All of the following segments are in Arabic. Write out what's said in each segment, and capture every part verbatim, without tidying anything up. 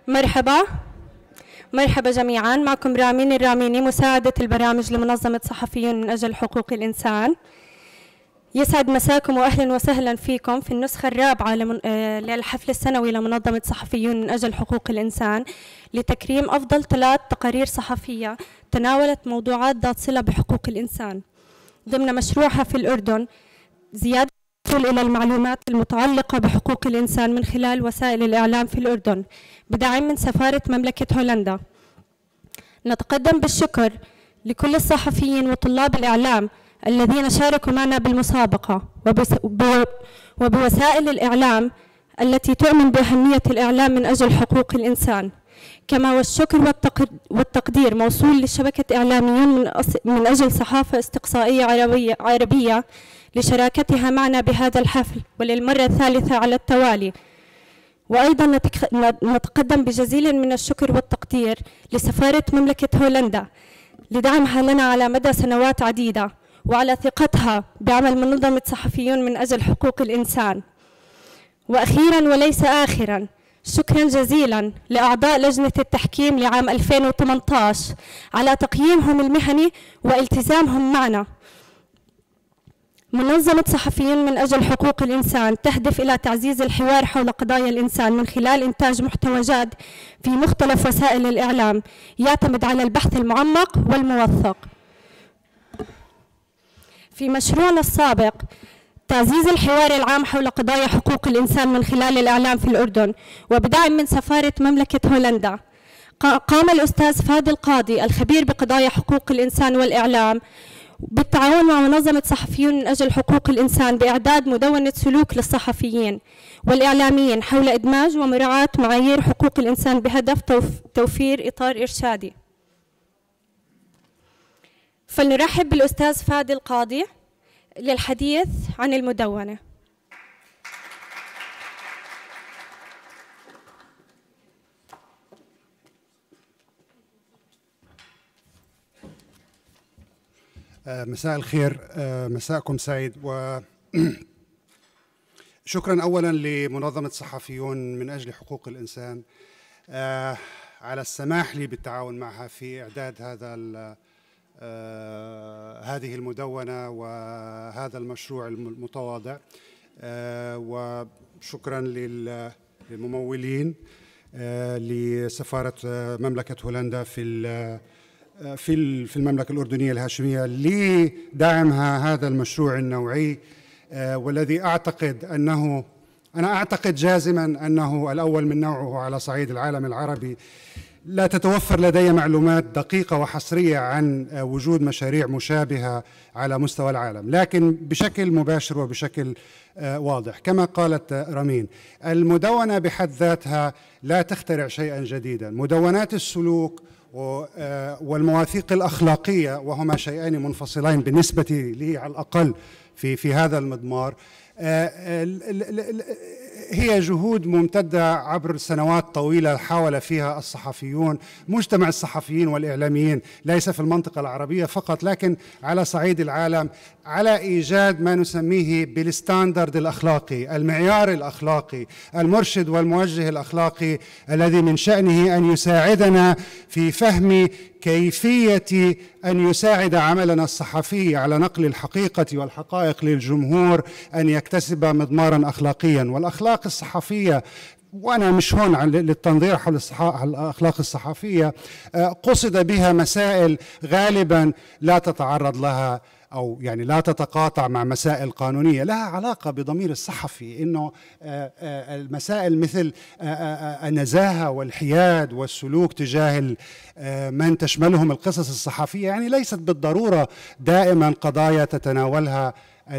مرحبا مرحبا جميعا، معكم رامين الراميني مساعدة البرامج لمنظمة صحفيون من أجل حقوق الإنسان. يسعد مساكم وأهلا وسهلا فيكم في النسخة الرابعة للحفل السنوي لمنظمة صحفيون من أجل حقوق الإنسان لتكريم أفضل ثلاث تقارير صحفية تناولت موضوعات ذات صلة بحقوق الإنسان ضمن مشروعها في الأردن زيادة الوصول إلى المعلومات المتعلقة بحقوق الإنسان من خلال وسائل الإعلام في الأردن بدعم من سفارة مملكة هولندا. نتقدم بالشكر لكل الصحفيين وطلاب الإعلام الذين شاركوا معنا بالمسابقة وبوسائل الإعلام التي تؤمن بأهمية الإعلام من أجل حقوق الإنسان، كما والشكر والتقدير موصول لشبكة إعلاميون من أجل صحافة استقصائية عربية, عربية لشراكتها معنا بهذا الحفل وللمرة الثالثة على التوالي. وأيضا نتقدم بجزيل من الشكر والتقدير لسفارة مملكة هولندا لدعمها لنا على مدى سنوات عديدة وعلى ثقتها بعمل منظمة صحفيون من أجل حقوق الإنسان. وأخيرا وليس آخرا، شكرا جزيلا لأعضاء لجنة التحكيم لعام ألفين وثمانية عشر على تقييمهم المهني والتزامهم معنا. منظمة صحفيين من أجل حقوق الإنسان تهدف إلى تعزيز الحوار حول قضايا الإنسان من خلال إنتاج محتوى جاد في مختلف وسائل الإعلام يعتمد على البحث المعمق والموثق. في مشروعنا السابق تعزيز الحوار العام حول قضايا حقوق الإنسان من خلال الإعلام في الأردن وبدعم من سفارة مملكة هولندا، قام الأستاذ فادي القاضي الخبير بقضايا حقوق الإنسان والإعلام بالتعاون مع منظمة صحفيون من أجل حقوق الإنسان بإعداد مدونة سلوك للصحفيين والإعلاميين حول إدماج ومراعاة معايير حقوق الإنسان بهدف توفير إطار إرشادي. فلنرحب بالأستاذ فادي القاضي للحديث عن المدونة. مساء الخير، مساءكم سعيد، وشكرا أولا لمنظمة صحفيون من أجل حقوق الإنسان على السماح لي بالتعاون معها في إعداد هذا هذه المدونة وهذا المشروع المتواضع، وشكرا للممولين لسفارة مملكة هولندا في في في المملكة الأردنية الهاشمية لدعمها هذا المشروع النوعي، والذي أعتقد أنه أنا أعتقد جازما أنه الأول من نوعه على صعيد العالم العربي. لا تتوفر لدي معلومات دقيقة وحصرية عن وجود مشاريع مشابهة على مستوى العالم، لكن بشكل مباشر وبشكل واضح كما قالت رامين، المدونة بحد ذاتها لا تخترع شيئا جديدا. مدونات السلوك والمواثيق الأخلاقية، وهما شيئان منفصلين بالنسبة لي على الأقل في في هذا المضمار، هي جهود ممتدة عبر سنوات طويلة حاول فيها الصحفيون، مجتمع الصحفيين والإعلاميين، ليس في المنطقة العربية فقط لكن على صعيد العالم، على إيجاد ما نسميه بالستاندرد الأخلاقي، المعيار الأخلاقي، المرشد والموجه الأخلاقي الذي من شأنه أن يساعدنا في فهم كيفية أن يساعد عملنا الصحفي على نقل الحقيقة والحقائق للجمهور أن يكتسب مضمارا أخلاقيا. والأخلاق الصحفية، وأنا مش هون للتنظير حول الأخلاق الصحفية، قصد بها مسائل غالبا لا تتعرض لها أو يعني لا تتقاطع مع مسائل قانونية لها علاقة بضمير الصحفي، إنه المسائل مثل النزاهة والحياد والسلوك تجاه من تشملهم القصص الصحفية، يعني ليست بالضرورة دائما قضايا تتناولها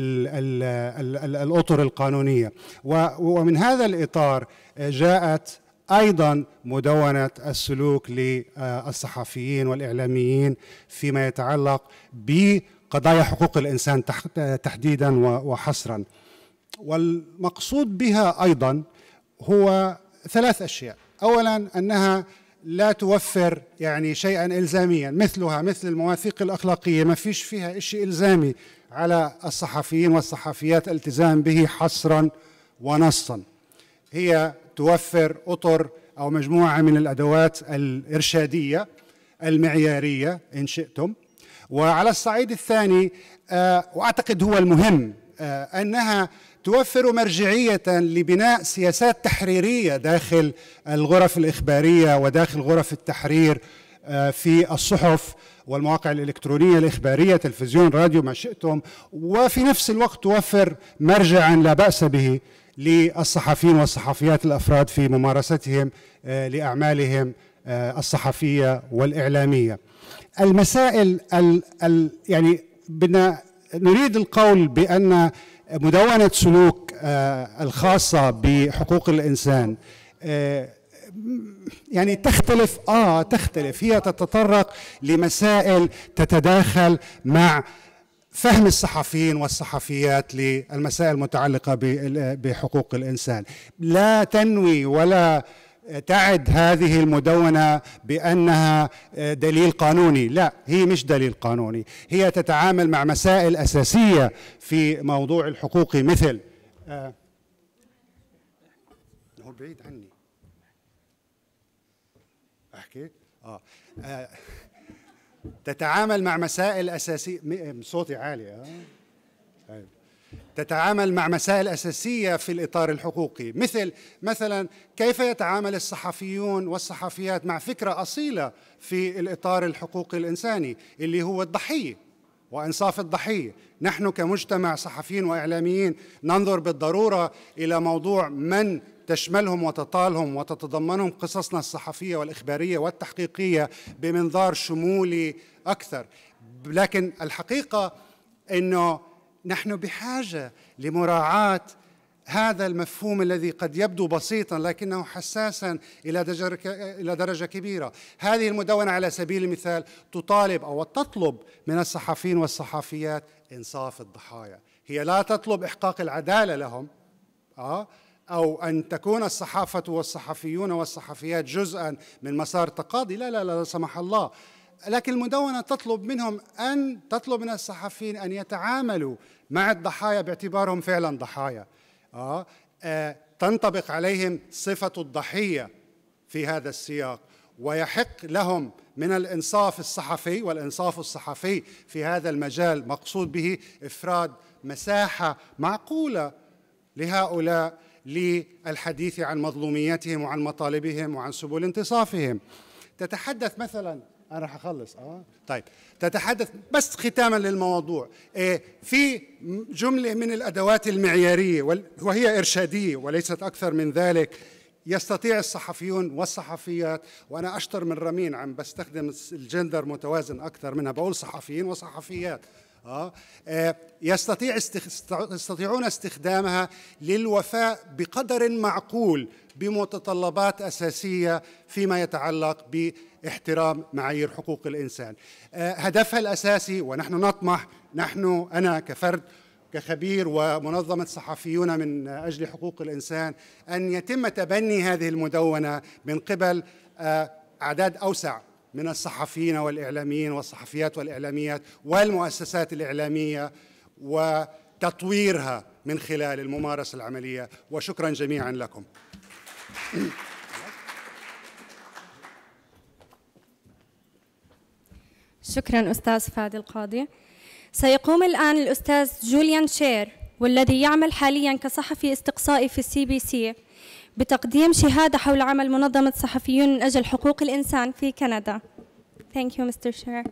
الأطر القانونية. ومن هذا الإطار جاءت أيضا مدونة السلوك للصحفيين والإعلاميين فيما يتعلق ب قضايا حقوق الإنسان تحديدا وحصرا. والمقصود بها أيضا هو ثلاث أشياء. أولا أنها لا توفر يعني شيئا إلزاميا مثلها مثل المواثيق الأخلاقية، ما فيش فيها شيء إلزامي على الصحفيين والصحفيات الالتزام به حصرا ونصا. هي توفر أطر أو مجموعة من الأدوات الإرشادية المعيارية إن شئتم. وعلى الصعيد الثاني وأعتقد هو المهم أنها توفر مرجعية لبناء سياسات تحريرية داخل الغرف الإخبارية وداخل غرف التحرير في الصحف والمواقع الإلكترونية الإخبارية، تلفزيون، راديو، ما شئتم، وفي نفس الوقت توفر مرجعا لا بأس به للصحفيين والصحفيات الأفراد في ممارستهم لأعمالهم الصحفية والإعلامية. المسائل ال ال يعني بدنا نريد القول بأن مدونة سلوك الخاصة بحقوق الإنسان يعني تختلف آه تختلف هي تتطرق لمسائل تتداخل مع فهم الصحفيين والصحفيات للمسائل المتعلقة بحقوق الإنسان. لا تنوي ولا تعد هذه المدونة بأنها دليل قانوني، لا، هي مش دليل قانوني، هي تتعامل مع مسائل أساسية في موضوع الحقوق، مثل آه هو بعيد عني أحكي آه, آه تتعامل مع مسائل أساسية، صوتي عالي آه طيب. تتعامل مع مسائل أساسية في الإطار الحقوقي، مثل مثلا كيف يتعامل الصحفيون والصحفيات مع فكرة أصيلة في الإطار الحقوقي الإنساني اللي هو الضحية وإنصاف الضحية. نحن كمجتمع صحفيين وإعلاميين ننظر بالضرورة إلى موضوع من تشملهم وتطالهم وتتضمنهم قصصنا الصحفية والإخبارية والتحقيقية بمنظار شمولي أكثر، لكن الحقيقة أنه نحن بحاجة لمراعاة هذا المفهوم الذي قد يبدو بسيطا لكنه حساسا إلى درجة إلى درجة كبيرة. هذه المدونة على سبيل المثال تطالب أو تطلب من الصحفيين والصحفيات إنصاف الضحايا، هي لا تطلب إحقاق العدالة لهم آه أو أن تكون الصحافة والصحفيون والصحفيات جزءا من مسار تقاضي، لا لا لا سمح الله، لكن المدونة تطلب منهم أن تطلب من الصحفيين أن يتعاملوا مع الضحايا باعتبارهم فعلا ضحايا. آه. آه. تنطبق عليهم صفة الضحية في هذا السياق، ويحق لهم من الإنصاف الصحفي، والإنصاف الصحفي في هذا المجال مقصود به إفراد مساحة معقولة لهؤلاء للحديث عن مظلومياتهم وعن مطالبهم وعن سبل انتصافهم. تتحدث مثلا أنا رح أخلص آه طيب تتحدث بس ختاما للموضوع إيه في جملة من الأدوات المعيارية وهي إرشادية وليست أكثر من ذلك، يستطيع الصحفيون والصحفيات، وأنا أشطر من رمين عم بستخدم الجندر متوازن أكثر منها، بقول صحفيين وصحفيات آه يستطيع يستطيعون استخدامها للوفاء بقدر معقول بمتطلبات أساسية فيما يتعلق باحترام معايير حقوق الإنسان. هدفها الأساسي، ونحن نطمح، نحن أنا كفرد كخبير ومنظمة صحفيون من أجل حقوق الإنسان، أن يتم تبني هذه المدونة من قبل أعداد أوسع من الصحفيين والإعلاميين والصحفيات والإعلاميات والمؤسسات الإعلامية وتطويرها من خلال الممارسة العملية. وشكرا جميعا لكم. شكرا أستاذ فادي القاضي. سيقوم الآن الأستاذ جوليان شير، والذي يعمل حاليا كصحفي استقصائي في السي بي سي، بتقديم شهادة حول عمل منظمة صحفيون من أجل حقوق الإنسان في كندا. Thank you, Mister Chair.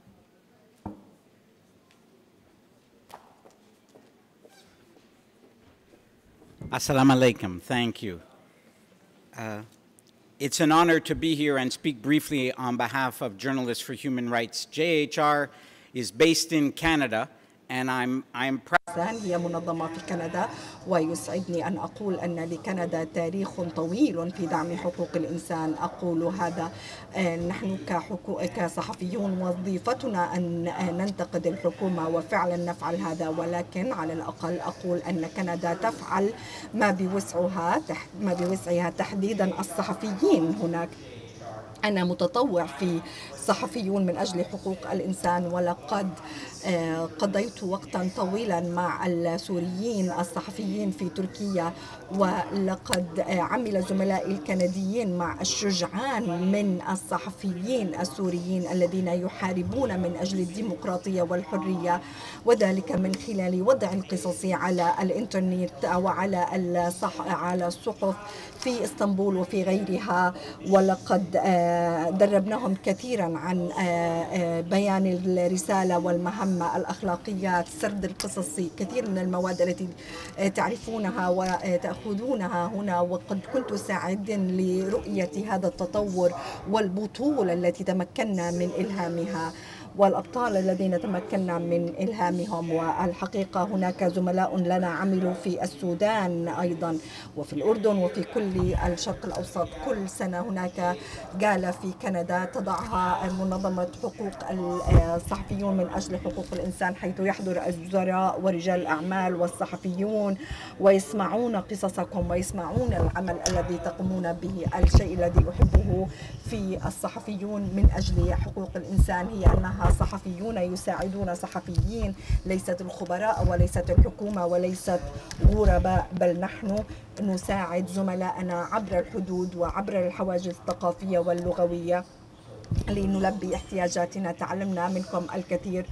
Assalamu alaikum. Thank you. Uh, it's an honor to be here and speak briefly on behalf of Journalists for Human Rights. J H R is based in Canada, and I'm I'm proud. هي منظمة في كندا، ويسعدني أن أقول أن لكندا تاريخ طويل في دعم حقوق الإنسان. أقول هذا نحن كصحفيون وظيفتنا أن ننتقد الحكومة، وفعلا نفعل هذا، ولكن على الأقل أقول أن كندا تفعل ما بوسعها ما بوسعها تحديدا الصحفيين هناك. أنا متطوع في صحفيون من أجل حقوق الإنسان، ولقد قضيت وقتا طويلا مع السوريين الصحفيين في تركيا، ولقد عمل زملائي الكنديين مع الشجعان من الصحفيين السوريين الذين يحاربون من أجل الديمقراطية والحرية، وذلك من خلال وضع القصص على الإنترنت وعلى الصح على الصحف في اسطنبول وفي غيرها. ولقد دربناهم كثيرا عن بيان الرسالة والمهمة، الأخلاقيات، سرد القصص، كثير من المواد التي تعرفونها وتأخذونها هنا. وقد كنت سعيدا لرؤية هذا التطور والبطولة التي تمكنا من إلهامها والأبطال الذين تمكنا من إلهامهم. والحقيقة هناك زملاء لنا عملوا في السودان أيضا وفي الأردن وفي كل الشرق الأوسط. كل سنة هناك جالة في كندا تضعها منظمة حقوق الصحفيون من أجل حقوق الإنسان، حيث يحضر الوزراء ورجال الأعمال والصحفيون ويسمعون قصصكم ويسمعون العمل الذي تقومون به. الشيء الذي أحبه في الصحفيون من أجل حقوق الإنسان هي أنها صحفيون يساعدون صحفيين، ليست الخبراء وليست الحكومة وليست غرباء، بل نحن نساعد زملائنا عبر الحدود وعبر الحواجز الثقافية واللغوية لنلبي احتياجاتنا. تعلمنا منكم الكثير،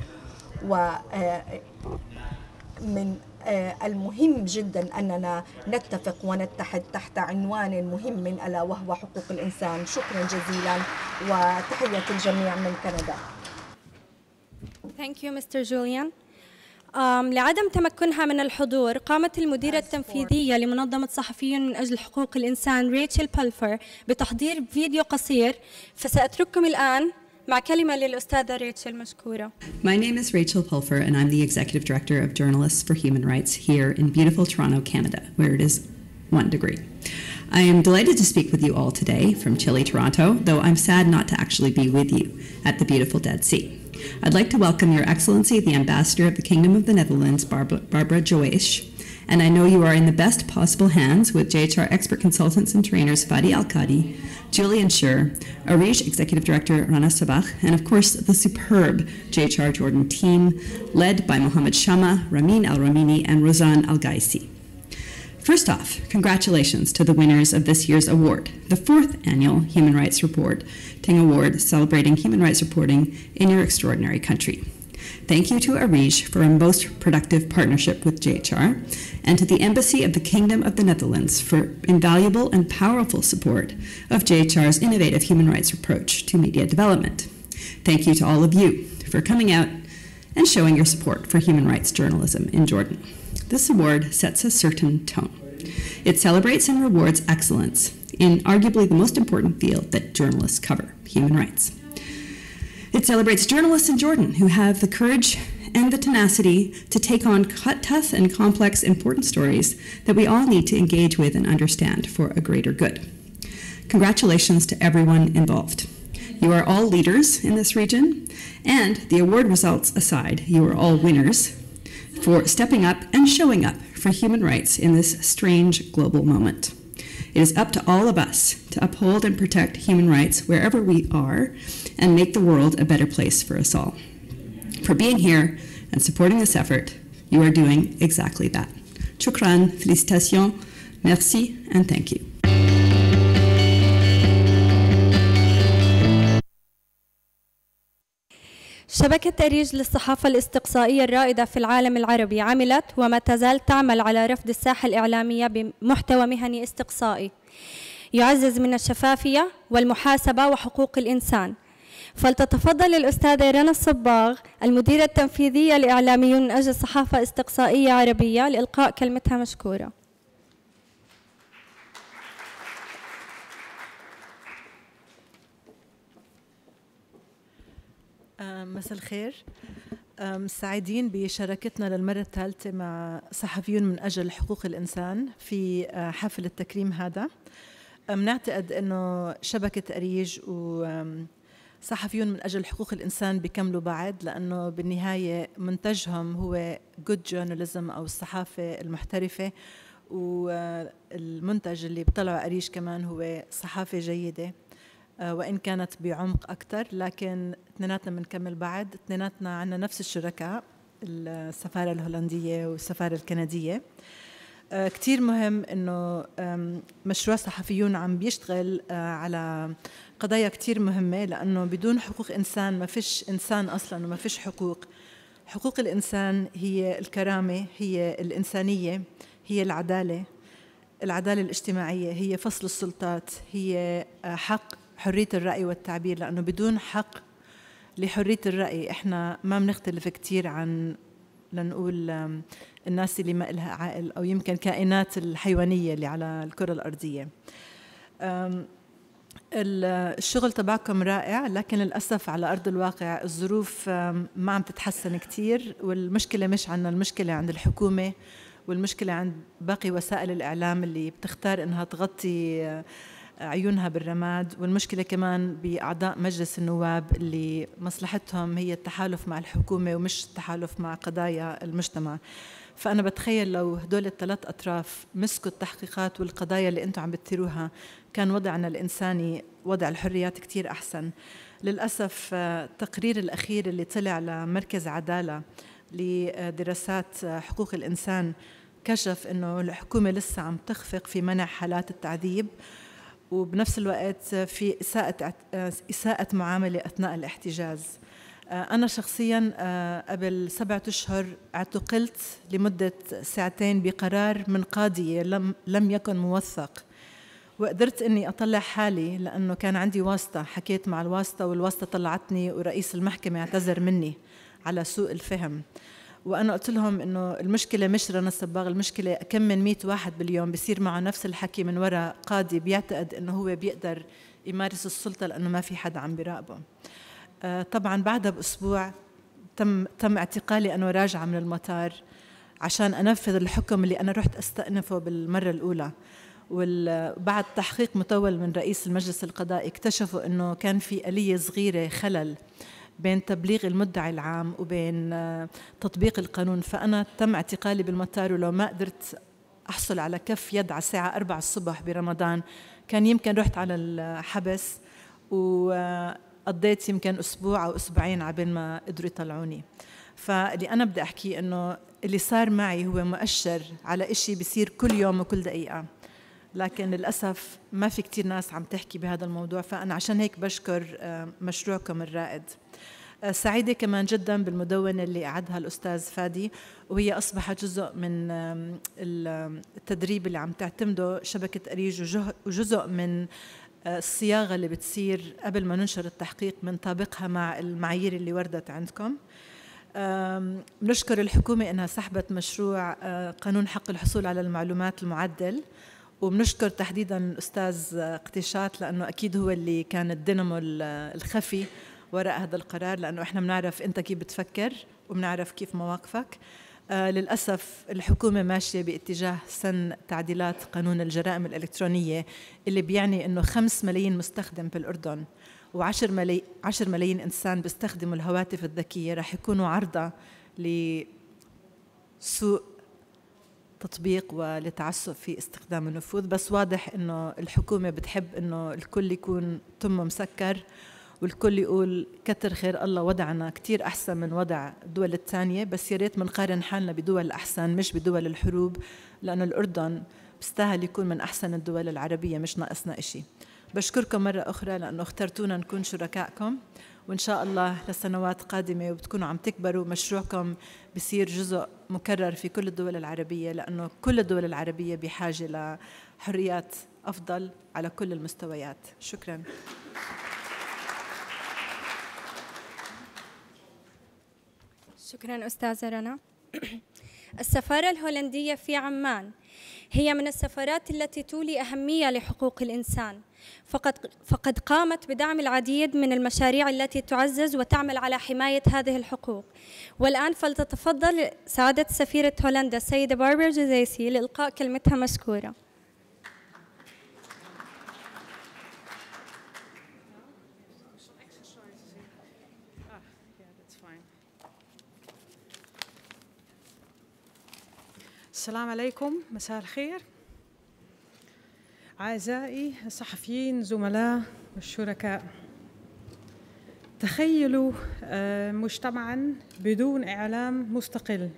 ومن المهم جدا أننا نتفق ونتحد تحت عنوان مهم ألا وهو حقوق الإنسان. شكرا جزيلا وتحية الجميع من كندا. Thank you, Mister Julian. Um, لعدم تمكنها من الحضور، قامت المديرة التنفيذية لمنظمة صحفيون من أجل حقوق الإنسان ريتشل بلفر بتحضير فيديو قصير، فسأترككم الآن مع كلمة للأستاذة ريتشل. مشكورة. My name is Rachel Pulfer and I'm the Executive Director of Journalists for Human Rights here in beautiful Toronto, Canada, where it is one degree. I am delighted to speak with you all today from chilly Toronto, though I'm sad not to actually be with you at the beautiful Dead Sea. I'd like to welcome Your Excellency, the Ambassador of the Kingdom of the Netherlands, Barbara, Barbara Joaish, and I know you are in the best possible hands with J H R expert consultants and trainers Fadi Al-Qadi, Julian Schur, Arish Executive Director Rana Sabah, and of course the superb J H R Jordan team led by Mohammed Shama, Ramin Al-Ramini, and Rozan Al-Gaisi. First off, congratulations to the winners of this year's award, the fourth annual Human Rights Reporting Award celebrating human rights reporting in your extraordinary country. Thank you to Arish for a most productive partnership with J H R, and to the Embassy of the Kingdom of the Netherlands for invaluable and powerful support of J H R's innovative human rights approach to media development. Thank you to all of you for coming out and showing your support for human rights journalism in Jordan. This award sets a certain tone. It celebrates and rewards excellence in arguably the most important field that journalists cover, human rights. It celebrates journalists in Jordan who have the courage and the tenacity to take on tough and complex important stories that we all need to engage with and understand for a greater good. Congratulations to everyone involved. You are all leaders in this region, and the award results aside, you are all winners for stepping up and showing up for human rights in this strange global moment. It is up to all of us to uphold and protect human rights wherever we are and make the world a better place for us all. For being here and supporting this effort, you are doing exactly that. Shukran, félicitations, merci, and thank you. شبكة أريج للصحافة الاستقصائية الرائدة في العالم العربي عملت وما تزال تعمل على رفض الساحة الإعلامية بمحتوى مهني استقصائي يعزز من الشفافية والمحاسبة وحقوق الإنسان. فلتتفضل الأستاذة رنا الصباغ المديرة التنفيذية لإعلاميون من أجل صحافة استقصائية عربية لإلقاء كلمتها. مشكورة. مساء الخير. سعيدين بشراكتنا للمرة الثالثة مع صحفيون من أجل حقوق الإنسان في حفل التكريم هذا. نعتقد أنه شبكة أريج وصحفيون من أجل حقوق الإنسان بيكملوا بعد، لأنه بالنهاية منتجهم هو good journalism أو الصحافة المحترفة، والمنتج اللي بطلعه أريج كمان هو صحافة جيدة وإن كانت بعمق أكثر، لكن اثنيناتنا بنكمل بعد. اثنيناتنا عندنا نفس الشركاء، السفارة الهولندية والسفارة الكندية. كتير مهم إنه مشروع صحفيون عم بيشتغل على قضايا كتير مهمة، لأنه بدون حقوق إنسان ما فيش إنسان أصلاً وما فيش حقوق. حقوق الإنسان هي الكرامة، هي الإنسانية، هي العدالة، العدالة الاجتماعية، هي فصل السلطات، هي حق حرية الرأي والتعبير، لأنه بدون حق لحرية الرأي إحنا ما بنختلف كتير عن لنقول الناس اللي ما إلها عائل، أو يمكن كائنات الحيوانية اللي على الكرة الأرضية. الشغل تبعكم رائع، لكن للأسف على أرض الواقع الظروف ما عم تتحسن كتير، والمشكلة مش عنا، المشكلة عند الحكومة، والمشكلة عند باقي وسائل الإعلام اللي بتختار إنها تغطي عيونها بالرماد، والمشكلة كمان بأعضاء مجلس النواب اللي مصلحتهم هي التحالف مع الحكومة ومش التحالف مع قضايا المجتمع. فأنا بتخيل لو هدول الثلاث أطراف مسكوا التحقيقات والقضايا اللي أنتم عم بتثيروها كان وضعنا الإنساني، وضع الحريات كتير أحسن. للأسف التقرير الأخير اللي طلع لمركز عدالة لدراسات حقوق الإنسان كشف أنه الحكومة لسه عم تخفق في منع حالات التعذيب، وبنفس الوقت في إساءة إساءة معاملة أثناء الاحتجاز. أنا شخصياً قبل سبعة أشهر اعتقلت لمدة ساعتين بقرار من قاضية لم لم يكن موثق، وقدرت إني أطلع حالي لأنه كان عندي واسطة. حكيت مع الواسطة والواسطة طلعتني، ورئيس المحكمة اعتذر مني على سوء الفهم. وأنا قلت لهم إنه المشكلة مش رنا الصباغ، المشكلة كم من مئة واحد باليوم بيصير معه نفس الحكي من وراء قاضي بيعتقد إنه هو بيقدر يمارس السلطة لأنه ما في حدا عم بيراقبه. آه طبعا بعدها بأسبوع تم تم اعتقالي أنا راجعة من المطار عشان أنفذ الحكم اللي أنا رحت أستأنفه بالمرة الأولى. وبعد تحقيق مطول من رئيس المجلس القضائي اكتشفوا إنه كان في آلية صغيرة خلل بين تبليغ المدعي العام وبين تطبيق القانون. فأنا تم اعتقالي بالمطار، ولو ما قدرت أحصل على كف يد على الساعة أربعة الصبح برمضان كان يمكن رحت على الحبس، وقضيت يمكن أسبوع أو أسبوعين عبين ما قدروا يطلعوني. فاللي أنا بدي أحكيه إنه اللي صار معي هو مؤشر على إشي بيصير كل يوم وكل دقيقة، لكن للأسف ما في كتير ناس عم تحكي بهذا الموضوع. فأنا عشان هيك بشكر مشروعكم الرائد. سعيدة كمان جدا بالمدونة اللي أعدها الأستاذ فادي، وهي أصبحت جزء من التدريب اللي عم تعتمده شبكة أريج، وجزء من الصياغة اللي بتصير قبل ما ننشر التحقيق من طابقها مع المعايير اللي وردت عندكم. بنشكر الحكومة أنها سحبت مشروع قانون حق الحصول على المعلومات المعدل، وبنشكر تحديدا الأستاذ اقتشاط لأنه أكيد هو اللي كان الدينامو الخفي وراء هذا القرار، لأنه إحنا بنعرف أنت كيف بتفكر وبنعرف كيف مواقفك. آه للأسف الحكومة ماشية باتجاه سن تعديلات قانون الجرائم الإلكترونية اللي بيعني أنه خمس ملايين مستخدم بالأردن وعشر ملايين عشر ملايين إنسان بيستخدموا الهواتف الذكية رح يكونوا عرضة لسوء تطبيق ولتعسف في استخدام النفوذ. بس واضح أنه الحكومة بتحب أنه الكل يكون تمه مسكر، والكل يقول كتر خير الله وضعنا كتير أحسن من وضع الدول الثانية، بس يا ريت منقارن حالنا بدول أحسن مش بدول الحروب، لأن الأردن بيستاهل يكون من أحسن الدول العربية، مش ناقصنا إشي. بشكركم مرة أخرى لأنه اخترتونا نكون شركائكم، وإن شاء الله لسنوات قادمة وبتكونوا عم تكبروا، مشروعكم بصير جزء مكرر في كل الدول العربية، لأنه كل الدول العربية بحاجة لحريات أفضل على كل المستويات. شكراً. شكراً أستاذة رنا. السفارة الهولندية في عمان هي من السفارات التي تولي أهمية لحقوق الإنسان، فقد فقد قامت بدعم العديد من المشاريع التي تعزز وتعمل على حماية هذه الحقوق. والآن فلتتفضل سعادة سفيرة هولندا السيدة باربرا جزيسي لإلقاء كلمتها مشكورة. السلام عليكم، مساء الخير. أعزائي الصحفيين، زملاء والشركاء، تخيلوا مجتمعاً بدون إعلام مستقل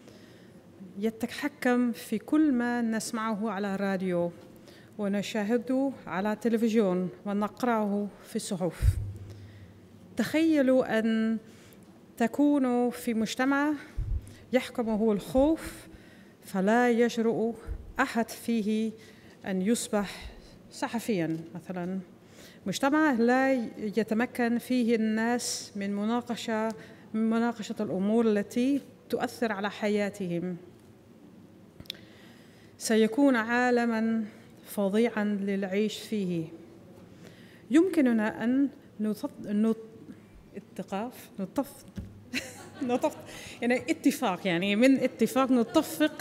يتحكم في كل ما نسمعه على الراديو ونشاهده على التلفزيون ونقرأه في الصحف. تخيلوا أن تكونوا في مجتمع يحكمه الخوف، فلا يجرؤ أحد فيه أن يصبح صحفياً مثلاً. مجتمع لا يتمكن فيه الناس من مناقشة من مناقشة الأمور التي تؤثر على حياتهم. سيكون عالماً فظيعاً للعيش فيه. يمكننا أن نط... نط... اتقاف نطف نطف يعني اتفاق يعني من اتفاق نتفق.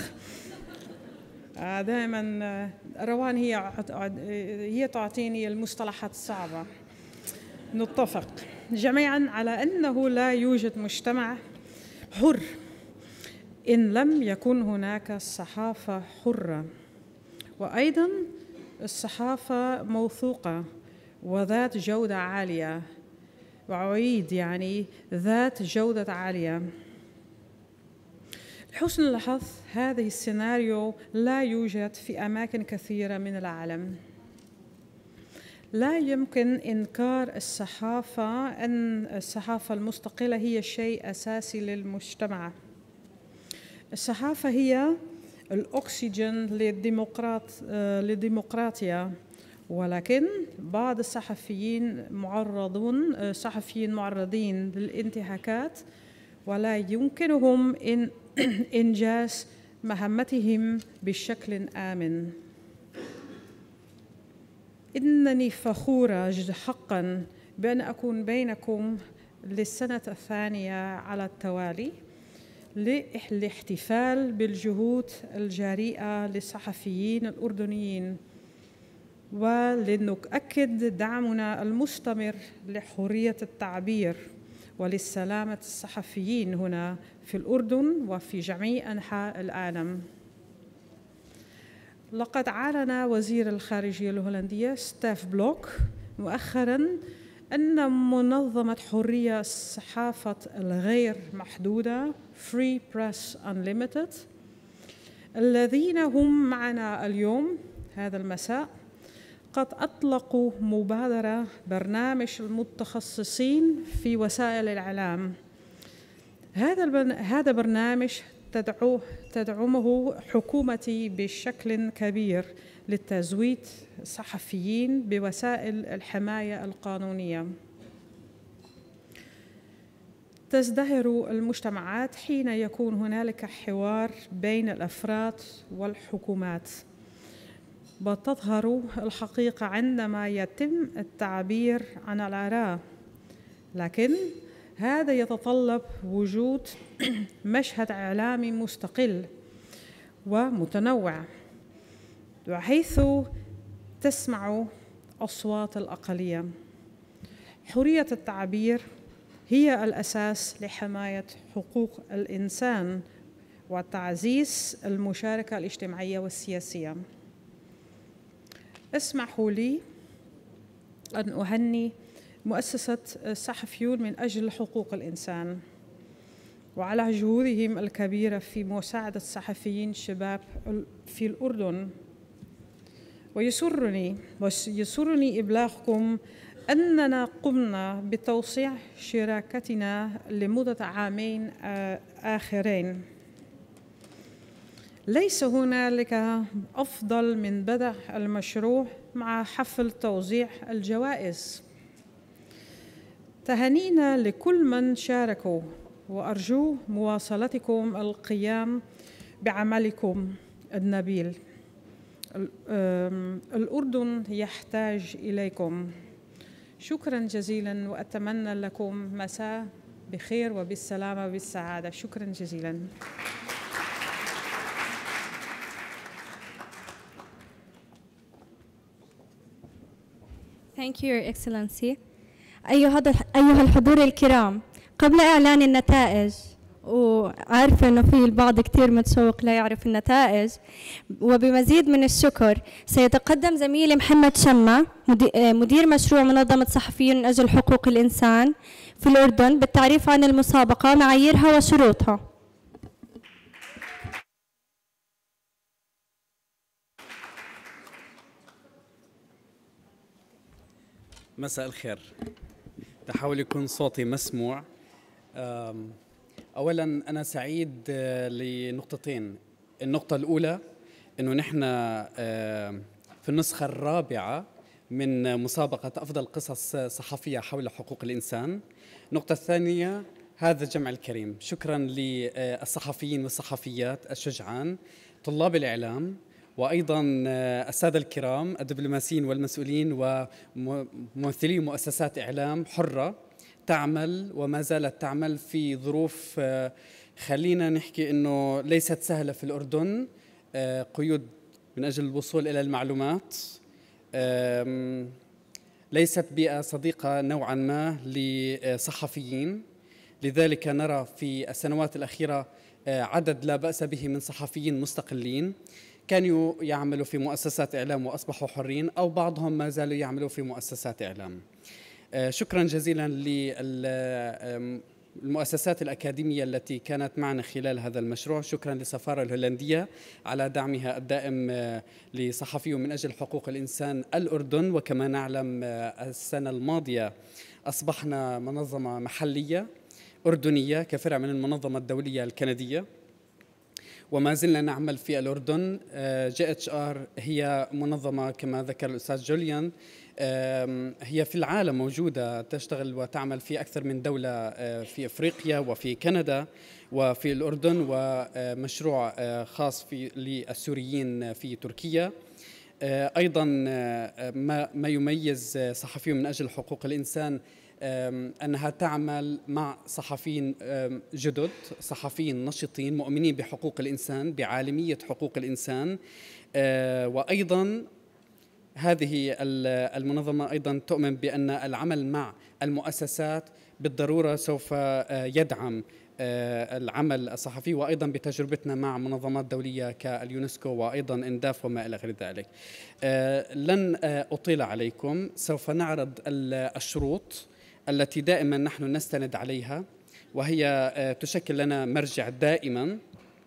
دائما روان هي هي تعطيني المصطلحات الصعبة. نتفق جميعا على أنه لا يوجد مجتمع حر إن لم يكن هناك صحافة حرة، وأيضا الصحافة موثوقة وذات جودة عالية، وأعيد يعني ذات جودة عالية. لحسن الحظ هذه السيناريو لا يوجد في أماكن كثيرة من العالم. لا يمكن إنكار الصحافة أن الصحافة المستقلة هي شيء أساسي للمجتمع. الصحافة هي الأكسجين للديمقراط للديمقراطية، ولكن بعض الصحفيين معرضون صحفيين معرضين للانتهاكات ولا يمكنهم إن إنجاز مهمتهم بشكل آمن. إنني فخورة حقاً بأن أكون بينكم للسنة الثانية على التوالي للاحتفال بالجهود الجريئة للصحفيين الأردنيين، ولنؤكد دعمنا المستمر لحرية التعبير وللسلامة الصحفيين هنا في الأردن وفي جميع أنحاء العالم. لقد أعلن وزير الخارجية الهولندية ستاف بلوك مؤخراً أن منظمة حرية الصحافة الغير محدودة Free Press Unlimited الذين هم معنا اليوم هذا المساء قد أطلقوا مبادرة برنامج المتخصصين في وسائل الإعلام. هذا هذا برنامج تدعو تدعمه حكومتي بشكل كبير للتزويد الصحفيين بوسائل الحماية القانونية. تزدهر المجتمعات حين يكون هنالك حوار بين الأفراد والحكومات، وتظهر الحقيقة عندما يتم التعبير عن الآراء، لكن هذا يتطلب وجود مشهد إعلامي مستقل ومتنوع بحيث تسمع أصوات الأقلية. حرية التعبير هي الأساس لحماية حقوق الإنسان وتعزيز المشاركة الاجتماعية والسياسية. اسمحوا لي أن أهني مؤسسة الصحفيون من أجل حقوق الإنسان وعلى جهودهم الكبيرة في مساعدة الصحفيين الشباب في الأردن. ويسرني ويسرني إبلاغكم أننا قمنا بتوسيع شراكتنا لمدة عامين آخرين. ليس هنالك أفضل من بدء المشروع مع حفل توزيع الجوائز. تهانينا لكل من شاركوا، وأرجو مواصلتكم القيام بعملكم النبيل. الأردن يحتاج إليكم. شكراً جزيلاً، وأتمنى لكم مساء بخير وبالسلامة وبالسعادة. شكراً جزيلاً. Thank you, Your Excellency. أيها أيها الحضور الكرام، قبل إعلان النتائج وعارفة أنه في البعض كتير متشوق لا يعرف النتائج. وبمزيد من الشكر سيتقدم زميلي محمد شمة مدير مشروع منظمة صحفيين من أجل حقوق الإنسان في الأردن بالتعريف عن المسابقة، معاييرها وشروطها. مساء الخير. بحاول يكون صوتي مسموع. أولاً أنا سعيد لنقطتين. النقطة الأولى إنه نحن في النسخة الرابعة من مسابقة أفضل قصص صحفية حول حقوق الإنسان. النقطة الثانية هذا الجمع الكريم. شكراً للصحفيين والصحفيات الشجعان، طلاب الإعلام، وأيضاً السادة الكرام الدبلوماسيين والمسؤولين وممثلي مؤسسات إعلام حرة تعمل وما زالت تعمل في ظروف خلينا نحكي إنه ليست سهلة في الأردن. قيود من أجل الوصول إلى المعلومات، ليست بيئة صديقة نوعاً ما لصحفيين. لذلك نرى في السنوات الأخيرة عدد لا بأس به من صحفيين مستقلين كانوا يعملوا في مؤسسات إعلام وأصبحوا حرين، أو بعضهم ما زالوا يعملوا في مؤسسات إعلام. شكرا جزيلا للمؤسسات الأكاديمية التي كانت معنا خلال هذا المشروع. شكرا للسفارة الهولندية على دعمها الدائم لصحفي من أجل حقوق الإنسان الأردن. وكما نعلم السنة الماضية أصبحنا منظمة محلية أردنية كفرع من المنظمة الدولية الكندية، وما زلنا نعمل في الأردن. جي اتش آر هي منظمة كما ذكر الأستاذ جوليان، هي في العالم موجودة، تشتغل وتعمل في أكثر من دولة في أفريقيا وفي كندا وفي الأردن، ومشروع خاص في للسوريين في تركيا. أيضا ما يميز صحفيون من أجل حقوق الإنسان أنها تعمل مع صحفيين جدد، صحفيين نشطين مؤمنين بحقوق الإنسان، بعالمية حقوق الإنسان. وأيضا هذه المنظمة أيضا تؤمن بأن العمل مع المؤسسات بالضرورة سوف يدعم العمل الصحفي، وأيضا بتجربتنا مع منظمات دولية كاليونسكو وأيضا إنداف وما إلى غير ذلك. لن أطيل عليكم، سوف نعرض الشروط التي دائما نحن نستند عليها، وهي تشكل لنا مرجع دائما.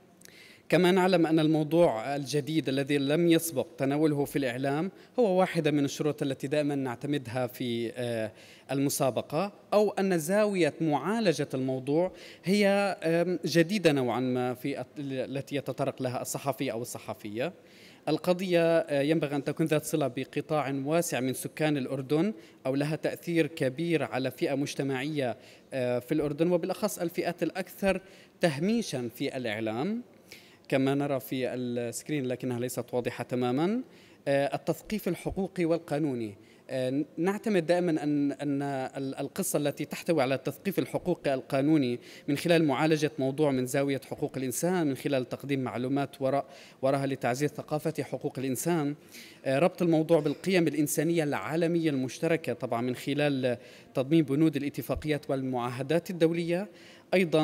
كما نعلم أن الموضوع الجديد الذي لم يسبق تناوله في الإعلام هو واحدة من الشروط التي دائما نعتمدها في المسابقة، أو أن زاوية معالجة الموضوع هي جديدة نوعا ما في التي يتطرق لها الصحفي أو الصحفية. القضية ينبغي أن تكون ذات صلة بقطاع واسع من سكان الأردن، أو لها تأثير كبير على فئة مجتمعية في الأردن، وبالأخص الفئات الأكثر تهميشا في الإعلام كما نرى في السكرين لكنها ليست واضحة تماما. التثقيف الحقوقي والقانوني، نعتمد دائما أن أن القصة التي تحتوي على التثقيف الحقوقي القانوني من خلال معالجة موضوع من زاوية حقوق الإنسان، من خلال تقديم معلومات وراء وراها لتعزيز ثقافة حقوق الإنسان، ربط الموضوع بالقيم الإنسانية العالمية المشتركة طبعا من خلال تضمين بنود الاتفاقيات والمعاهدات الدولية. أيضا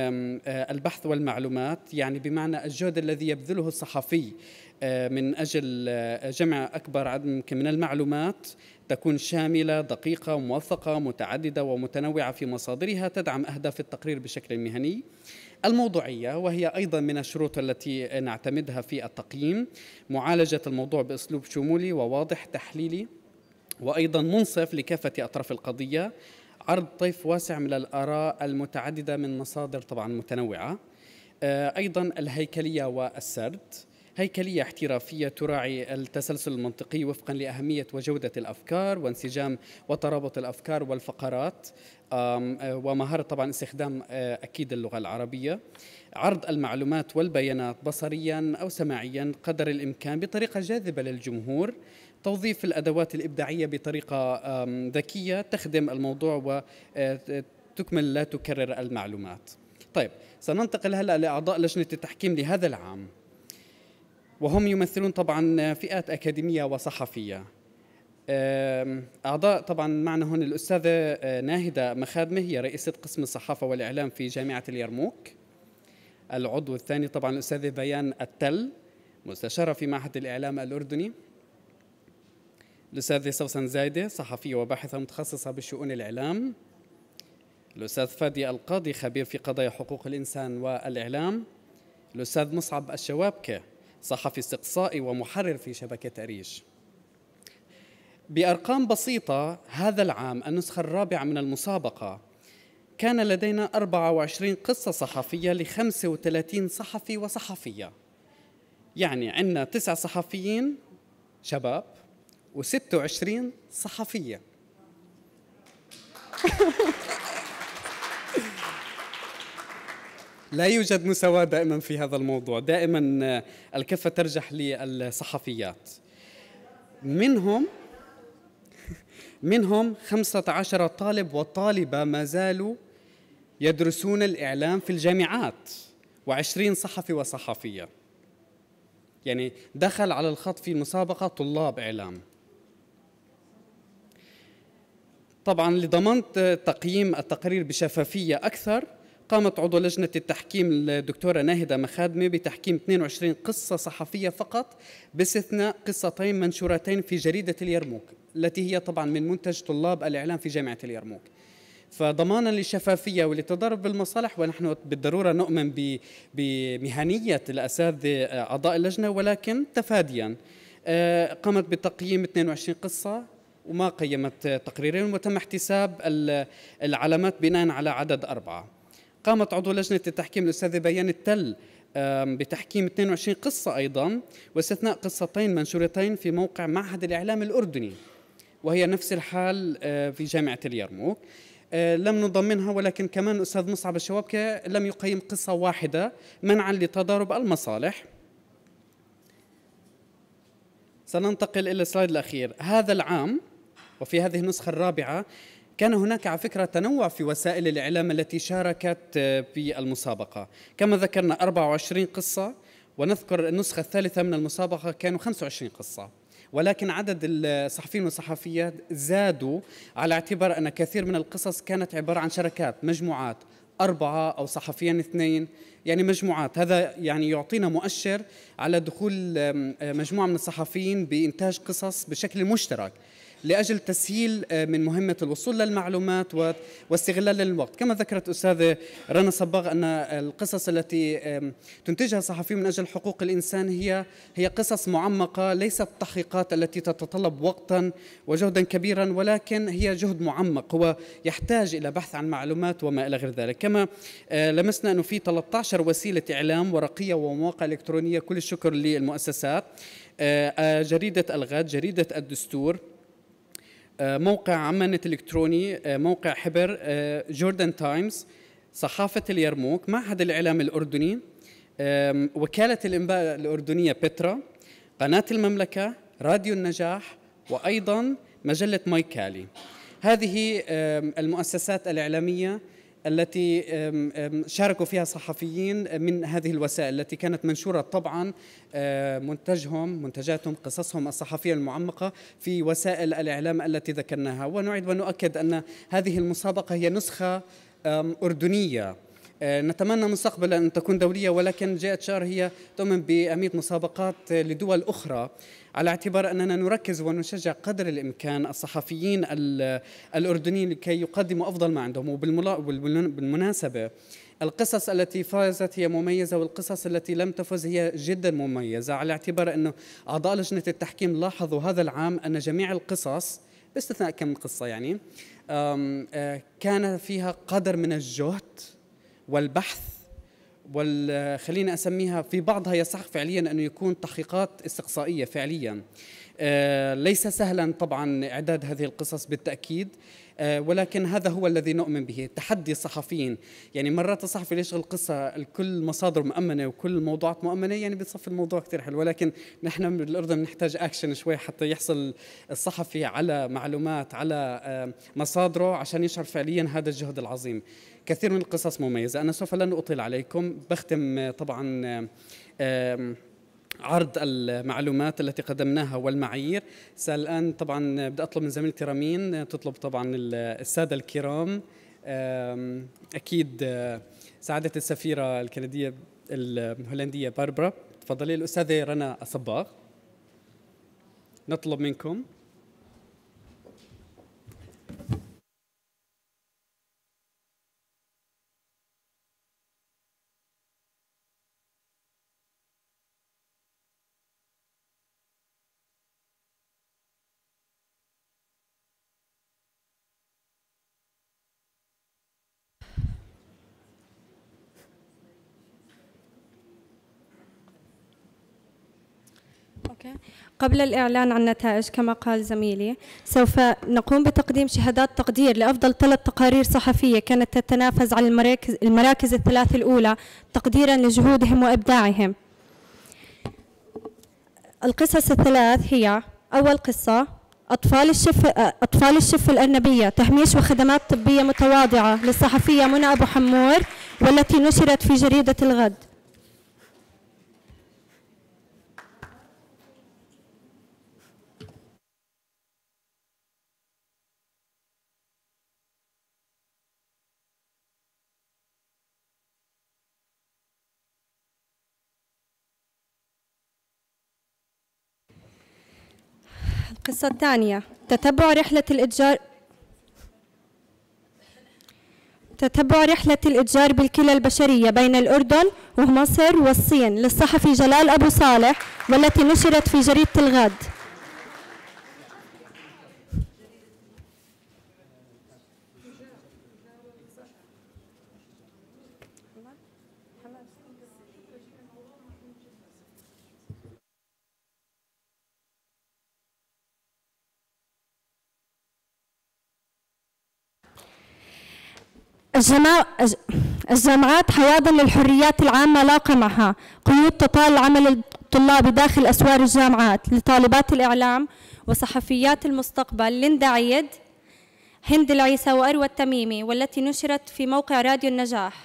البحث والمعلومات، يعني بمعنى الجهد الذي يبذله الصحفي من أجل جمع أكبر عدد من المعلومات تكون شاملة دقيقة موثقة متعددة ومتنوعة في مصادرها، تدعم أهداف التقرير بشكل مهني. الموضوعية، وهي أيضا من الشروط التي نعتمدها في التقييم، معالجة الموضوع بأسلوب شمولي وواضح تحليلي وأيضا منصف لكافة أطراف القضية، عرض طيف واسع من الآراء المتعددة من مصادر طبعا متنوعة. أيضا الهيكلية والسرد، هيكلية احترافية تراعي التسلسل المنطقي وفقا لأهمية وجودة الأفكار وانسجام وترابط الأفكار والفقرات، ومهارة طبعا استخدام أكيد اللغة العربية. عرض المعلومات والبيانات بصريا أو سماعيا قدر الإمكان بطريقة جاذبة للجمهور. توظيف الأدوات الإبداعية بطريقة ذكية تخدم الموضوع وتكمل لا تكرر المعلومات. طيب، سننتقل هلأ لأعضاء لجنة التحكيم لهذا العام، وهم يمثلون طبعا فئات أكاديمية وصحفية. أعضاء طبعا معنا هون الأستاذة ناهدة مخادمة، هي رئيسة قسم الصحافة والإعلام في جامعة اليرموك. العضو الثاني طبعا الأستاذة بيان التل مستشارة في معهد الإعلام الأردني، الأستاذة سوسن زايدة صحفية وباحثة متخصصة بشؤون الإعلام، الأستاذ فادي القاضي خبير في قضايا حقوق الإنسان والإعلام، الأستاذ مصعب الشوابكة صحفي استقصائي ومحرر في شبكة أريج. بأرقام بسيطة، هذا العام النسخة الرابعة من المسابقة كان لدينا أربعة وعشرين قصة صحفية ل خمسة وثلاثين صحفي وصحفية، يعني عندنا تسع صحفيين شباب وستة وعشرين صحفية. لا يوجد مساواة دائما في هذا الموضوع، دائما الكفة ترجح للصحفيات. منهم منهم خمسة عشر طالب وطالبة ما زالوا يدرسون الإعلام في الجامعات، وعشرين صحفي وصحفية، يعني دخل على الخط في المسابقة طلاب إعلام. طبعا لضمان تقييم التقارير بشفافية أكثر، قامت عضو لجنة التحكيم الدكتورة ناهدة مخادمة بتحكيم اثنين وعشرين قصة صحفية فقط، باستثناء قصتين منشورتين في جريدة اليرموك التي هي طبعا من منتج طلاب الإعلام في جامعة اليرموك. فضمانا للشفافية وللتضارب بالمصالح، ونحن بالضرورة نؤمن بمهنية الأساتذة أعضاء اللجنة، ولكن تفاديا قامت بتقييم اثنين وعشرين قصة وما قيمت تقريرين، وتم احتساب العلامات بناء على عدد أربعة. قامت عضو لجنة التحكيم الأستاذة بيان التل بتحكيم اثنين وعشرين قصة أيضا، واستثناء قصتين منشورتين في موقع معهد الإعلام الأردني، وهي نفس الحال في جامعة اليرموك. لم نضمنها، ولكن كمان الأستاذ مصعب الشوابكة لم يقيم قصة واحدة منعا لتضارب المصالح. سننتقل إلى السلايد الأخير. هذا العام وفي هذه النسخة الرابعة كان هناك على فكرة تنوع في وسائل الإعلام التي شاركت في المسابقة، كما ذكرنا أربعة وعشرين قصة، ونذكر النسخة الثالثة من المسابقة كانوا خمسة وعشرين قصة، ولكن عدد الصحفيين والصحفيات زادوا على اعتبار أن كثير من القصص كانت عبارة عن شركات، مجموعات، أربعة أو صحفيين اثنين، يعني مجموعات. هذا يعني يعطينا مؤشر على دخول مجموعة من الصحفيين بإنتاج قصص بشكل مشترك لأجل تسهيل من مهمة الوصول للمعلومات واستغلال الوقت. كما ذكرت أستاذة رنا صباغ أن القصص التي تنتجها صحفيون من أجل حقوق الإنسان هي هي قصص معمقة، ليست تحقيقات التي تتطلب وقتا وجهدا كبيرا، ولكن هي جهد معمق هو يحتاج إلى بحث عن معلومات وما إلى غير ذلك. كما لمسنا أنه في ثلاثة عشر وسيلة إعلام ورقية ومواقع إلكترونية، كل الشكر للمؤسسات، جريدة الغد، جريدة الدستور، موقع عمانة الإلكتروني، موقع حبر، جوردن تايمز، صحافة اليرموك، معهد الإعلام الأردني، وكالة الإنباء الأردنية بترا، قناة المملكة، راديو النجاح، وأيضا مجلة مايكالي. هذه المؤسسات الإعلامية التي شاركوا فيها صحفيين من هذه الوسائل التي كانت منشورة طبعا منتجهم منتجاتهم قصصهم الصحفية المعمقة في وسائل الإعلام التي ذكرناها. ونعيد ونؤكد أن هذه المسابقة هي نسخة أردنية، نتمنى مستقبلا أن تكون دولية، ولكن جي اتش ار هي تؤمن بأهمية مسابقات لدول أخرى، على اعتبار أننا نركز ونشجع قدر الإمكان الصحفيين الأردنيين لكي يقدموا أفضل ما عندهم. وبالمناسبة القصص التي فازت هي مميزة، والقصص التي لم تفز هي جدا مميزة، على اعتبار أنه أعضاء لجنة التحكيم لاحظوا هذا العام أن جميع القصص باستثناء كم قصة يعني كان فيها قدر من الجهد والبحث، وخلينا أسميها في بعضها يستحق فعليا أنه يكون تحقيقات استقصائية فعليا. آه ليس سهلا طبعا إعداد هذه القصص بالتأكيد، آه ولكن هذا هو الذي نؤمن به، تحدي الصحفيين. يعني مرات الصحفي يشغل قصة الكل مصادر مؤمنة وكل الموضوعات مؤمنة، يعني بتصفي الموضوع كتير حلو، ولكن نحن بالأردن نحتاج أكشن شوي حتى يحصل الصحفي على معلومات على آه مصادره عشان يشعر فعليا هذا الجهد العظيم. كثير من القصص مميزة. أنا سوف لن أطيل عليكم، بختم طبعا آه عرض المعلومات التي قدمناها والمعايير. الآن طبعا بدي أطلب من زميلتي رامين تطلب طبعا السادة الكرام، أكيد سعادة السفيرة الكندية الهولندية باربرا. تفضلي. الأستاذة رنا الصباغ، نطلب منكم. قبل الإعلان عن النتائج كما قال زميلي، سوف نقوم بتقديم شهادات تقدير لأفضل ثلاث تقارير صحفية كانت تتنافس على المراكز, المراكز الثلاث الأولى تقديرا لجهودهم وإبداعهم. القصص الثلاث هي: أول قصة أطفال الشف أطفال الشف الأرنبية، تهميش وخدمات طبية متواضعة للصحفية منى أبو حمور، والتي نشرت في جريدة الغد. القصة الثانية تتبع رحلة الإتجار تتبع رحلة الإتجار بالكلى البشرية بين الأردن ومصر والصين للصحفي جلال أبو صالح، والتي نشرت في جريدة الغد. الجامعات حياضا للحريات العامة لا قمعها، قيود تطال العمل الطلابي داخل أسوار الجامعات لطالبات الإعلام وصحفيات المستقبل ليندا عيد، هند العيسى وأروى التميمي، والتي نشرت في موقع راديو النجاح.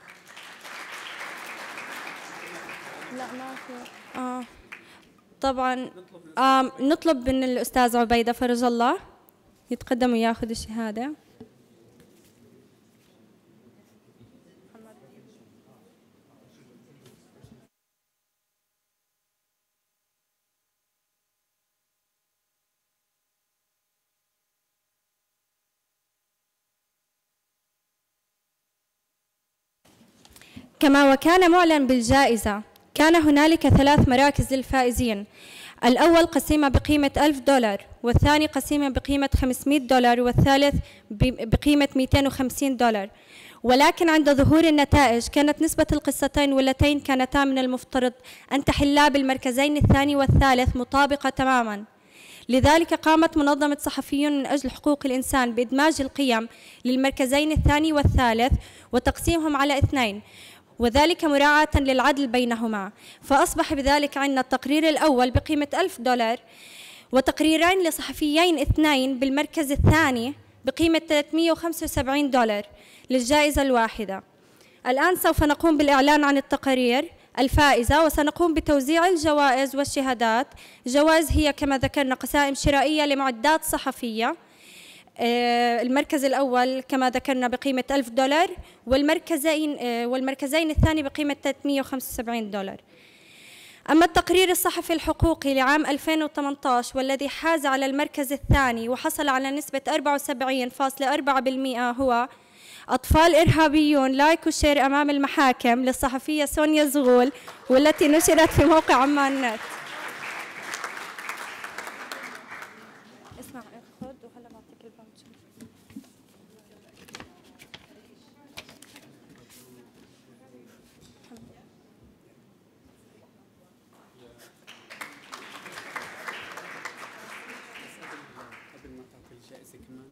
لا ما في. آه. طبعا آه نطلب من الأستاذ عبيدة فرج الله يتقدم وياخذ الشهادة. كما وكان معلن بالجائزة، كان هنالك ثلاث مراكز للفائزين: الأول قسيمة بقيمة ألف دولار، والثاني قسيمة بقيمة خمسمئة دولار، والثالث بقيمة مئتين وخمسين دولار. ولكن عند ظهور النتائج كانت نسبة القصتين واللتين كانتا من المفترض أن تحلا بالمركزين الثاني والثالث مطابقة تماما. لذلك قامت منظمة صحفيون من أجل حقوق الإنسان بإدماج القيم للمركزين الثاني والثالث وتقسيمهم على اثنين، وذلك مراعاة للعدل بينهما. فأصبح بذلك عندنا التقرير الأول بقيمة ألف دولار، وتقريرين لصحفيين اثنين بالمركز الثاني بقيمة ثلاثمئة وخمسة وسبعين دولار للجائزة الواحدة. الآن سوف نقوم بالإعلان عن التقارير الفائزة، وسنقوم بتوزيع الجوائز والشهادات. جوائز هي كما ذكرنا قسائم شرائية لمعدات صحفية. المركز الأول كما ذكرنا بقيمة ألف دولار، والمركزين والمركزين الثاني بقيمة ثلاثمئة وخمسة وسبعين دولار. أما التقرير الصحفي الحقوقي لعام ألفين وثمانية عشر والذي حاز على المركز الثاني وحصل على نسبة أربعة وسبعين فاصلة أربعة بالمئة هو أطفال إرهابيون لايك وشير أمام المحاكم للصحفية سونيا زغول، والتي نشرت في موقع عمان نت. اسمع خذ وهلا بعطيك الباوتشر. قبل ما تعطي الجائزة كمان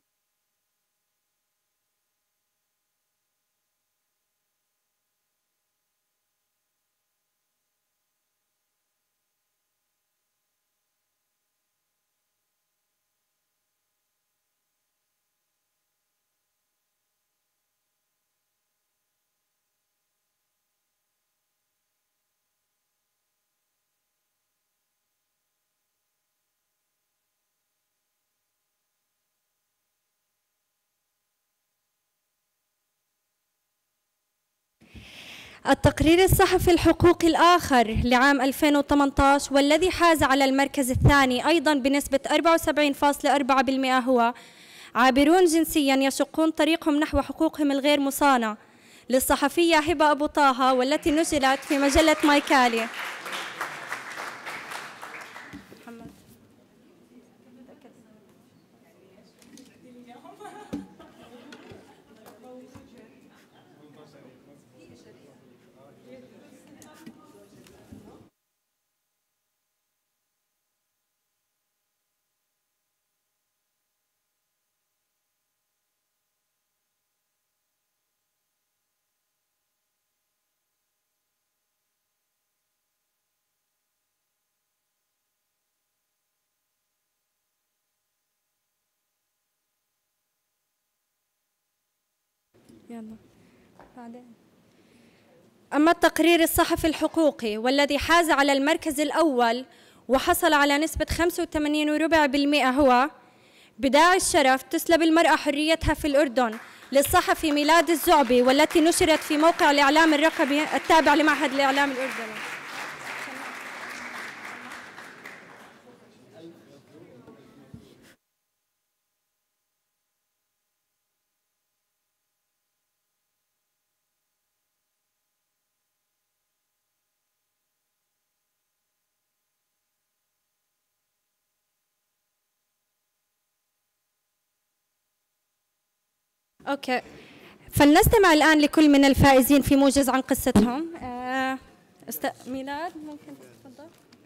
التقرير الصحفي الحقوقي الآخر لعام ألفين وثمانية عشر والذي حاز على المركز الثاني أيضا بنسبة أربعة وسبعين فاصلة أربعة بالمئة هو عابرون جنسيا يشقون طريقهم نحو حقوقهم الغير مصانة للصحفية هبة أبو طه، والتي نشرت في مجلة مايكالي. يلا. بعدين. أما التقرير الصحفي الحقوقي والذي حاز على المركز الأول وحصل على نسبة خمسة وثمانين وربع بالمئة هو بداعي الشرف تسلب المرأة حريتها في الأردن للصحفي ميلاد الزعبي، والتي نشرت في موقع الإعلام الرقمي التابع لمعهد الإعلام الأردني. أوكي، فلنستمع الآن لكل من الفائزين في موجز عن قصتهم. آه، أست... ميلاد ممكن تتفضل.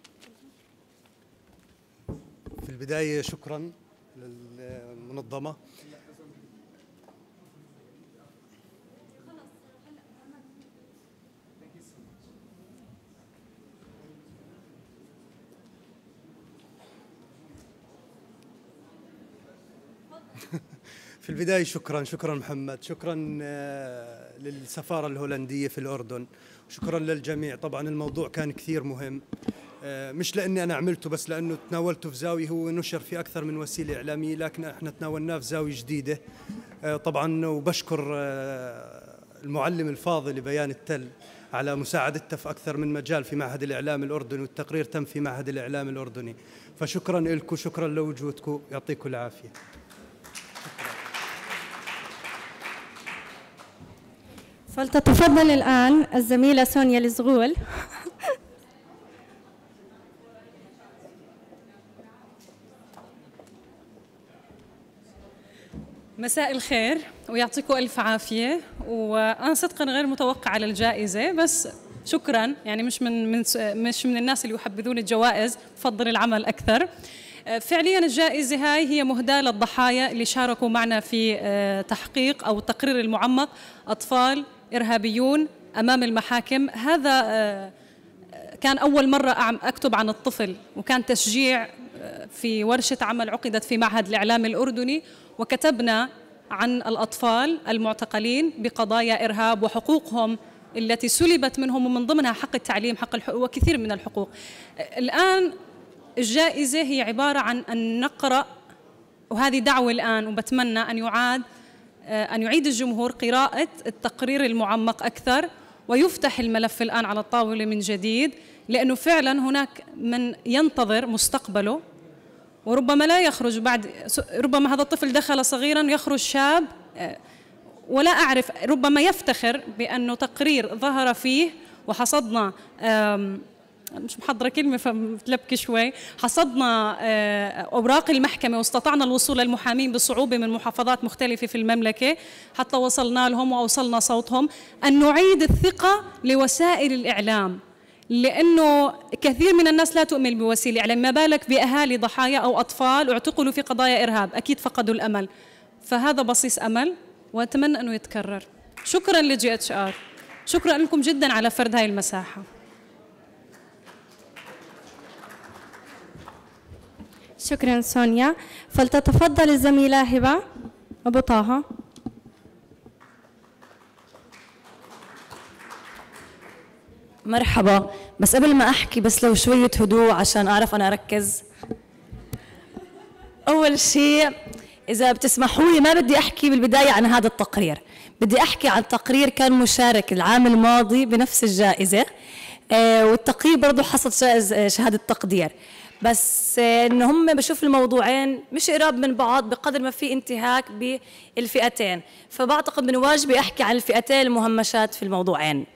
في البداية شكرا للمنظمة. في البداية شكرا شكرا محمد، شكرا للسفارة الهولندية في الأردن، شكرا للجميع. طبعا الموضوع كان كثير مهم، مش لأني أنا عملته بس لأنه تناولته في زاوية هو نشر في أكثر من وسيلة إعلامية، لكن احنا تناولناه في زاوية جديدة. طبعا وبشكر المعلم الفاضل بيان التل على مساعدتها في أكثر من مجال في معهد الإعلام الأردني، والتقرير تم في معهد الإعلام الأردني، فشكرا لكم، شكرا لوجودكم، يعطيكم العافية. فلتتفضل الآن الزميلة سونيا الزغول. مساء الخير ويعطيكم ألف عافية، وأنا صدقا غير متوقعة للجائزة، بس شكرا، يعني مش من, من مش من الناس اللي يحبذون الجوائز، بفضل العمل أكثر. فعليا الجائزة هاي هي مهداة للضحايا اللي شاركوا معنا في تحقيق أو التقرير المعمق أطفال إرهابيون أمام المحاكم. هذا كان أول مرة أكتب عن الطفل، وكان تشجيع في ورشة عمل عقدت في معهد الإعلام الأردني، وكتبنا عن الأطفال المعتقلين بقضايا إرهاب وحقوقهم التي سلبت منهم، ومن ضمنها حق التعليم، حق الحقوق وكثير من الحقوق. الآن الجائزة هي عبارة عن أن نقرأ، وهذه دعوة الآن، وبتمنى أن يعاد أن يعيد الجمهور قراءة التقرير المعمق أكثر، ويفتح الملف الآن على الطاولة من جديد، لأنه فعلا هناك من ينتظر مستقبله، وربما لا يخرج بعد، ربما هذا الطفل دخل صغيرا يخرج شاب، ولا أعرف، ربما يفتخر بأنه تقرير ظهر فيه وحصدنا، مش محضرة كلمة فمتلبكة شوي، حصدنا أوراق المحكمة واستطعنا الوصول للمحامين بصعوبة من محافظات مختلفة في المملكة حتى وصلنا لهم وأوصلنا صوتهم، أن نعيد الثقة لوسائل الإعلام، لأنه كثير من الناس لا تؤمن بوسيلة الإعلام، ما بالك بأهالي ضحايا أو أطفال اعتقلوا في قضايا إرهاب، أكيد فقدوا الأمل. فهذا بصيص أمل وأتمنى أنه يتكرر. شكرا لجي اتش ار، شكرا لكم جدا على فرد هاي المساحة. شكرا سونيا. فلتتفضل الزميلة هبة أبو طه. مرحبا، بس قبل ما أحكي بس لو شوية هدوء عشان أعرف أنا أركز. أول شيء إذا بتسمحوا لي ما بدي أحكي بالبداية عن هذا التقرير، بدي أحكي عن تقرير كان مشارك العام الماضي بنفس الجائزة، آه والتقرير برضه حصل شهادة تقدير، بس آه إن هم بشوف الموضوعين مش قراب من بعض بقدر ما في انتهاك بالفئتين، فبعتقد من واجبي أحكي عن الفئتين المهمشات في الموضوعين.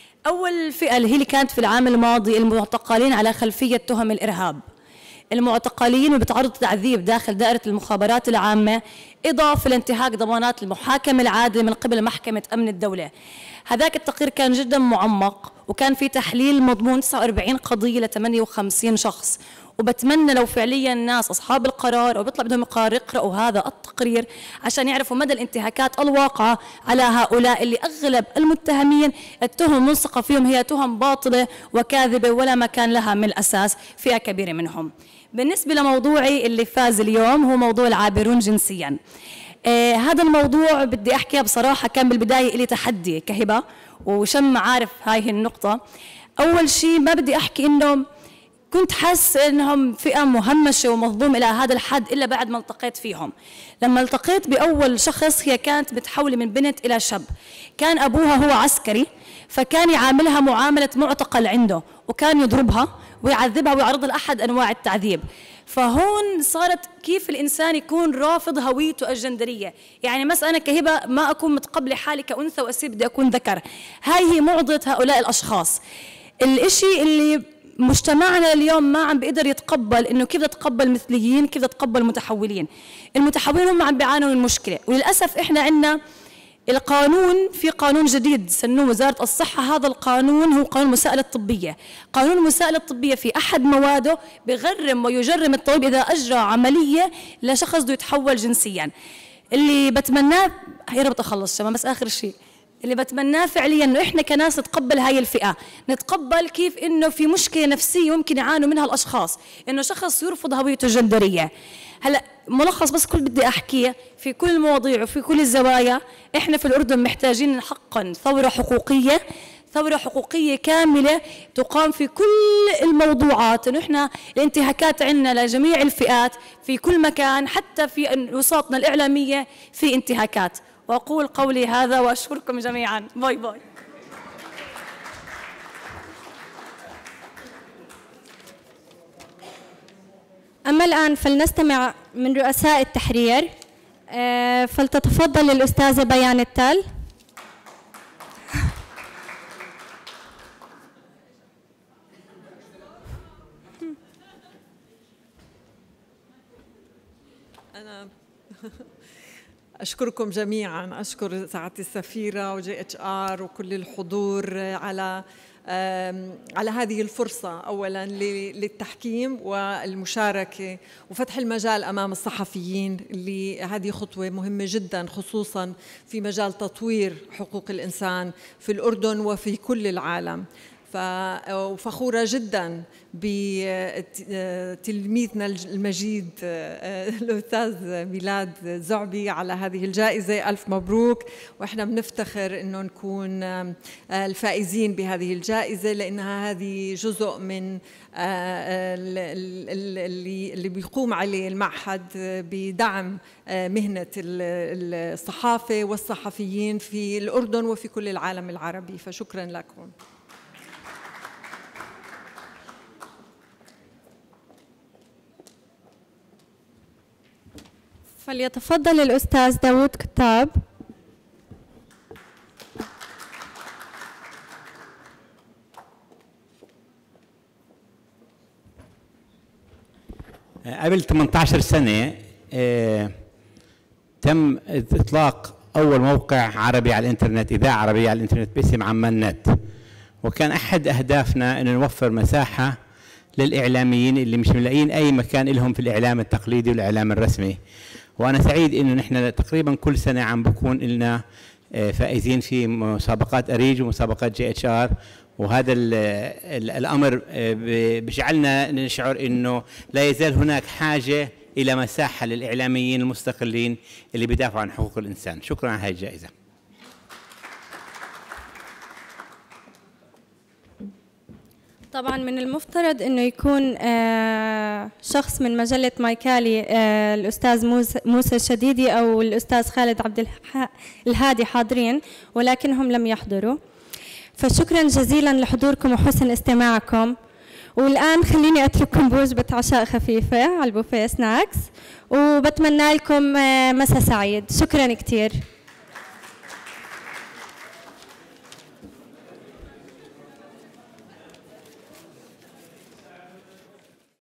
أول فئة اللي هي اللي كانت في العام الماضي المعتقلين على خلفية تهم الإرهاب، المعتقلين وبتعرض تعذيب داخل دائرة المخابرات العامة، إضافة لانتهاك ضمانات المحاكمة العادلة من قبل محكمة أمن الدولة. هذاك التقرير كان جدا معمق وكان في تحليل مضمون تسعة وأربعين قضية ل ثمانية وخمسين شخص، وبتمنى لو فعليا الناس أصحاب القرار أو بيطلع بدهم قرار يقرأوا هذا التقرير عشان يعرفوا مدى الانتهاكات الواقعة على هؤلاء اللي أغلب المتهمين التهم منسقة فيهم هي تهم باطلة وكاذبة ولا مكان لها من الأساس، فئة كبيرة منهم. بالنسبة لموضوعي اللي فاز اليوم هو موضوع العابرون جنسيا. آه هذا الموضوع بدي أحكيها بصراحة كان بالبداية إلي تحدي كهبة وشم عارف هاي هي النقطة. أول شيء ما بدي أحكي إنه كنت حاسة إنهم فئة مهمشة ومظلومة إلى هذا الحد إلا بعد ما التقيت فيهم. لما التقيت بأول شخص هي كانت متحولة من بنت إلى شاب، كان أبوها هو عسكري فكان يعاملها معاملة معتقل عنده وكان يضربها ويعذبها ويعرضها لأحد أنواع التعذيب. فهون صارت كيف الإنسان يكون رافض هويته الجندرية، يعني مثلا أنا كهبة ما أكون متقبلة حالي كأنثى وأسيب بدي أكون ذكر، هاي هي معضلة هؤلاء الأشخاص. الإشي اللي مجتمعنا اليوم ما عم بيقدر يتقبل إنه كيف بدي أتقبل مثليين، كيف بدي أتقبل متحولين. المتحولين هم عم بيعانوا من المشكلة، وللأسف إحنا عندنا القانون، في قانون جديد سنوه وزارة الصحة، هذا القانون هو قانون المساءلة الطبية. قانون المساءلة الطبية في أحد مواده بغرم ويجرم الطبيب إذا أجرى عملية لشخص بده يتحول جنسيا. اللي بتمناه يا رب أخلص شباب بس آخر شيء، اللي بتمناه فعليا انه احنا كناس نتقبل هاي الفئه، نتقبل كيف انه في مشكله نفسيه ممكن يعانوا منها الاشخاص، انه شخص يرفض هويته الجندريه. هلا ملخص بس كل بدي احكيه في كل المواضيع وفي كل الزوايا، احنا في الاردن محتاجين حقا ثوره حقوقيه، ثوره حقوقيه كامله تقام في كل الموضوعات، انه احنا الانتهاكات عندنا لجميع الفئات في كل مكان، حتى في وساطنا الاعلاميه في انتهاكات. وأقول قولي هذا وأشكركم جميعا. باي باي. أما الآن فلنستمع من رؤساء التحرير، فلتتفضل الأستاذة بيان التال. أنا أشكركم جميعا، أشكر سعادة السفيرة وجي اتش ار وكل الحضور على على هذه الفرصة أولا للتحكيم والمشاركة وفتح المجال أمام الصحفيين، اللي هذه خطوة مهمة جدا خصوصا في مجال تطوير حقوق الإنسان في الأردن وفي كل العالم. وفخورة جدا بتلميذنا المجيد الأستاذ ميلاد زعبي على هذه الجائزة، ألف مبروك. وإحنا بنفتخر إنه نكون الفائزين بهذه الجائزة، لأنها هذه جزء من اللي اللي بيقوم عليه المعهد بدعم مهنة الصحافة والصحفيين في الأردن وفي كل العالم العربي، فشكرا لكم. فليتفضل الأستاذ داوود كتاب. قبل ثمانية عشر سنة آه، تم إطلاق أول موقع عربي على الإنترنت، إذاعة عربية على الإنترنت باسم عمان نت، وكان أحد أهدافنا أن نوفر مساحة للإعلاميين اللي مش ملاقيين أي مكان لهم في الإعلام التقليدي والإعلام الرسمي. وأنا سعيد إنه نحن تقريبا كل سنة عم بكون لنا فائزين في مسابقات أريج ومسابقات جي اتش ار، وهذا ال ال الأمر بجعلنا نشعر إنه لا يزال هناك حاجة إلى مساحة للإعلاميين المستقلين اللي بيدافعوا عن حقوق الإنسان. شكرا على هذه الجائزة. طبعا من المفترض انه يكون شخص من مجله مايكالي الاستاذ موسى الشديدي او الاستاذ خالد عبد الهادي حاضرين، ولكنهم لم يحضروا. فشكرا جزيلا لحضوركم وحسن استماعكم. والآن خليني أترككم بوجبة عشاء خفيفة على البوفيه سناكس، وبتمنى لكم مساء سعيد. شكرا كتير.